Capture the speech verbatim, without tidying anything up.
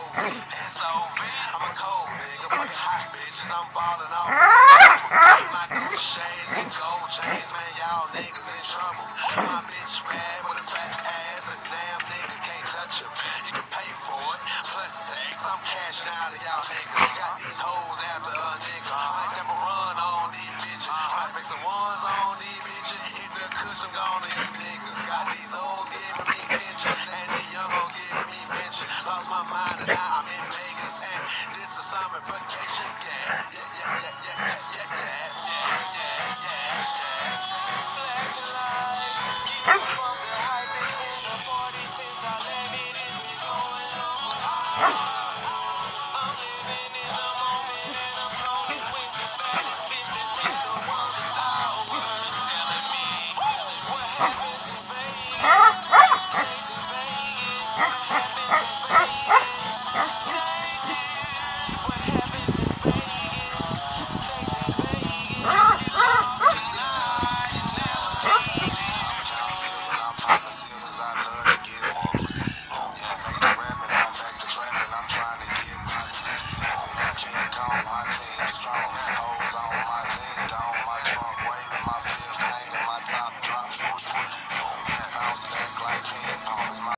S O V, I'm a cold nigga, fucking hot bitches, I'm ballin' off. My gold shades and gold chains, man, y'all niggas in trouble. My bitch bad with a fat ass, a damn nigga can't touch her. You can pay for it, plus tax, I'm cashing out of y'all niggas. Got these hoes after a nigga, might never run on these bitches. Might make some ones on these bitches, hit the cushion, gone to these niggas. Got these old giving me pensions, and these young hoes giving me pensions. Lost my mind and now I'm in Vegas, and this is summer vacation, yeah, yeah, yeah, yeah, yeah, yeah, yeah, yeah, yeah, yeah, yeah. Flashing lights, keep up from the hype, it's been a party since I landed, it's been going on for hours. I'm living in the moment and I'm rolling with the baddest bitches, bitch, the ones that's ours, telling me what happens in Vegas, stays in Vegas, happens in Vegas.